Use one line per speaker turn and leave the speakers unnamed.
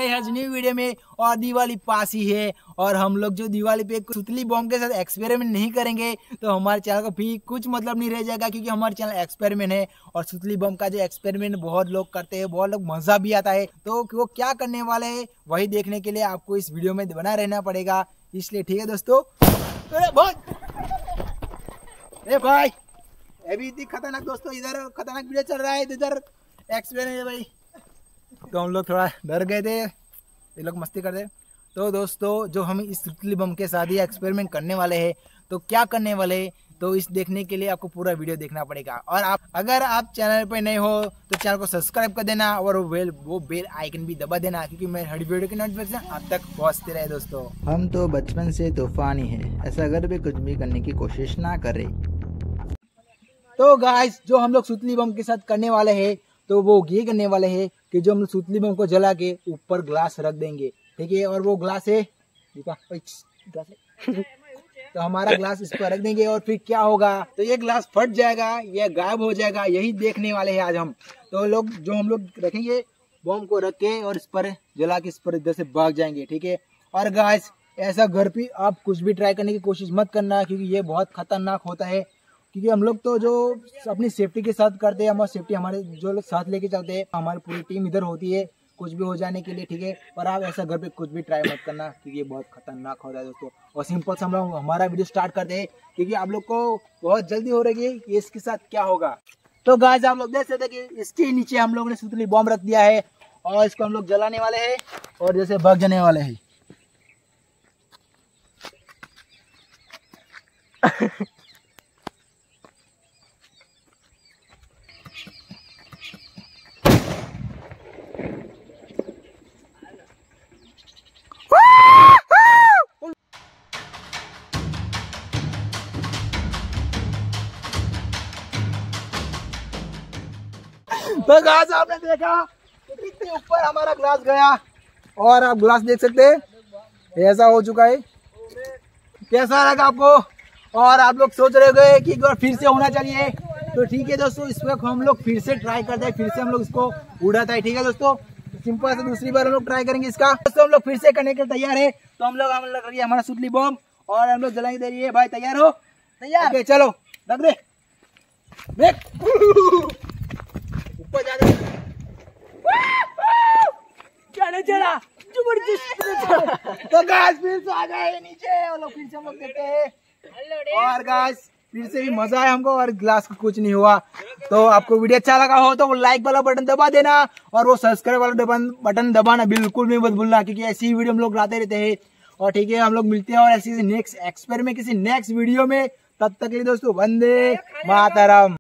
आपका आज new video में। और दिवाली पास ही है और हम लोग जो दिवाली पे सुतली बम के साथ एक्सपेरिमेंट नहीं करेंगे तो हमारे चैनल का भी कुछ मतलब नहीं रह जाएगा, क्योंकि हमारे चैनल एक्सपेरिमेंट है और सुतली बम का जो एक्सपेरिमेंट बहुत लोग करते हैं, बहुत लोग मजा भी आता है। तो वो क्या करने वाले हैं वही देखने के लिए आपको इस वीडियो में बना रहना पड़ेगा, इसलिए ठीक है दोस्तों। ए भाई अभी इतनी खतरनाक दोस्तों, इधर खतरनाक वीडियो चल रहा है, इधर एक्सपेरिमेंट है भाई। तो हम लोग थोड़ा डर गए थे, ये लोग मस्ती करते। तो दोस्तों जो हम इस सुतली बम के साथ ही एक्सपेरिमेंट करने वाले हैं, तो क्या करने वाले तो इस देखने के लिए आपको पूरा वीडियो देखना पड़ेगा। और आप अगर आप चैनल पे नए हो तो चैनल को सब्सक्राइब कर देना और वो बेल आइकन भी दबा देना, क्योंकि मेरे हर वीडियो की नोटिफिकेशन आप तक पहुंचते रहे। दोस्तों हम तो बचपन से तूफानी है, ऐसा अगर भी कुछ भी करने की कोशिश ना करें। तो गाइस जो हम लोग सुतली बम के साथ करने वाले हैं, तो वो ये करने वाले हैं कि जो हम लोग सुतली बम को जला के ऊपर ग्लास रख देंगे, ठीक है। और वो ग्लास है तो हमारा ग्लास इस पर रख देंगे और फिर क्या होगा, तो ये ग्लास फट जाएगा, ये गायब हो जाएगा, यही देखने वाले हैं आज हम। तो लोग जो हम लोग रखेंगे बम को रख के और इस पर जला के इस पर इधर से भाग जाएंगे, ठीक है। और गाइस ऐसा घर पे आप कुछ भी ट्राई करने की कोशिश मत करना, क्योंकि ये बहुत खतरनाक होता है। क्योंकि हम लोग तो जो अपनी सेफ्टी के साथ करते हैं, हमारी सेफ्टी हमारे जो लोग साथ लेके चलते हैं, हमारी पूरी टीम इधर होती है कुछ भी हो जाने के लिए, ठीक है। पर आप ऐसा घर पे कुछ भी ट्राई मत करना, क्योंकि ये बहुत खतरनाक होता है दोस्तों। और सिंपल से हम लोग हमारा वीडियो स्टार्ट करते हैं, क्योंकि आप लोग को बहुत जल्दी हो रही है कि इसके साथ क्या होगा। तो गाइस आप लोग देख सकते हैं कि इसके नीचे हम लोग ने सुतली बम रख दिया है और इसको हम लोग जलाने वाले हैं और जैसे भाग जाने वाले हैं। तो गाइस आपने देखा कितने ऊपर हमारा ग्लास गया और आप ग्लास देख सकते हैं ऐसा हो चुका है। कैसा लगा आपको? और आप लोग सोच रहे होंगे कि एक बार फिर से होना चाहिए, तो ठीक है दोस्तों, इस वक्त हम लोग फिर से ट्राई करते हैं, फिर से हम लोग इसको उड़ाता है, ठीक है दोस्तों। सिंपल से दूसरी बार हम लोग ट्राई करेंगे इसका। दोस्तों हम लोग फिर से करने के तैयार है, तो हम लोग रखिए हमारा सुतली बम और हम लोग जलाएंगे। दे रही है भाई, तैयार हो? तैयार। okay, चलो रख दे, ऊपर जा दे। चला तो गाइस फिर से आ गए नीचे और लोग फिर से हम लोग देखते हैं। और गाइस फिर से भी मजा है हमको और ग्लास को कुछ नहीं हुआ। तो आपको वीडियो अच्छा लगा हो तो वो लाइक वाला बटन दबा देना और वो सब्सक्राइब वाला बटन दबाना बिल्कुल भी मत भूलना, क्योंकि ऐसी वीडियो हम लोग लाते रहते हैं। और ठीक है हम लोग मिलते हैं और ऐसी नेक्स्ट एक्सपेरिमेंट किसी नेक्स्ट वीडियो में। तब तक के लिए दोस्तों वंदे मातरम।